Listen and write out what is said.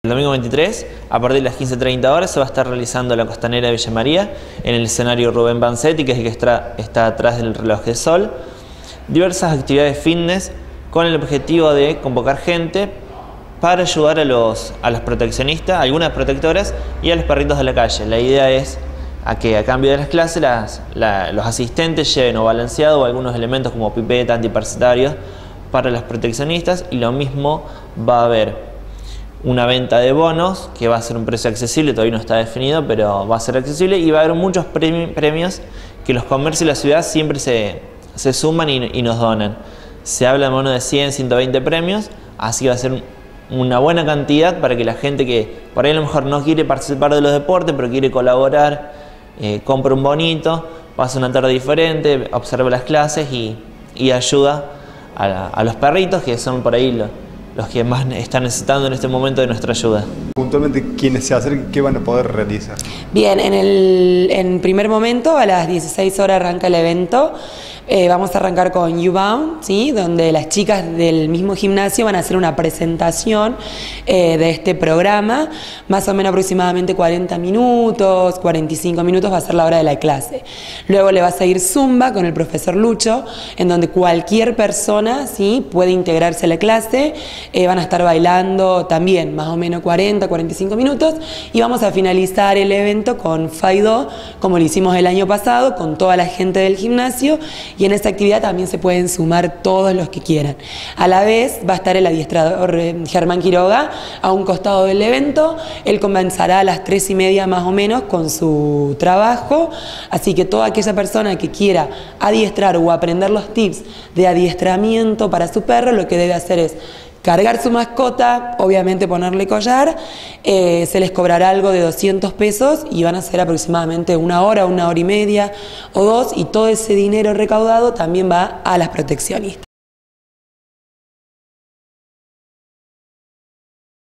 El domingo 23, a partir de las 15:30 horas, se va a estar realizando la Costanera de Villa María en el escenario Rubén Bansetti, que es el que está atrás del reloj de sol. Diversas actividades fitness con el objetivo de convocar gente para ayudar a los proteccionistas, a algunas protectoras y a los perritos de la calle. La idea es que a cambio de las clases los asistentes lleven o balanceado o algunos elementos como pipeta, antiparasitarios para los proteccionistas, y lo mismo va a haber una venta de bonos que va a ser un precio accesible, todavía no está definido, pero va a ser accesible, y va a haber muchos premios que los comercios de la ciudad siempre se suman y nos donan. Se habla de bonos de 100, 120 premios, así que va a ser una buena cantidad para que la gente que por ahí a lo mejor no quiere participar de los deportes, pero quiere colaborar, compre un bonito, pase una tarde diferente, observe las clases y ayuda a los perritos, que son por ahí los que más están necesitando en este momento de nuestra ayuda. Puntualmente, ¿quiénes se acerquen, qué van a poder realizar? Bien, en primer momento, a las 16 horas arranca el evento. Vamos a arrancar con YouBound, ¿sí? Donde las chicas del mismo gimnasio van a hacer una presentación de este programa, más o menos aproximadamente 40 minutos, 45 minutos va a ser la hora de la clase. Luego le va a seguir Zumba con el profesor Lucho, en donde cualquier persona, ¿sí?, puede integrarse a la clase. Van a estar bailando también más o menos 40, 45 minutos, y vamos a finalizar el evento con Faido, como lo hicimos el año pasado, con toda la gente del gimnasio. Y en esta actividad también se pueden sumar todos los que quieran. A la vez va a estar el adiestrador Germán Quiroga a un costado del evento. Él comenzará a las 3:30 más o menos con su trabajo. Así que toda aquella persona que quiera adiestrar o aprender los tips de adiestramiento para su perro, lo que debe hacer es cargar su mascota, obviamente ponerle collar, se les cobrará algo de 200 pesos y van a ser aproximadamente una hora y media o dos, y todo ese dinero recaudado también va a las proteccionistas.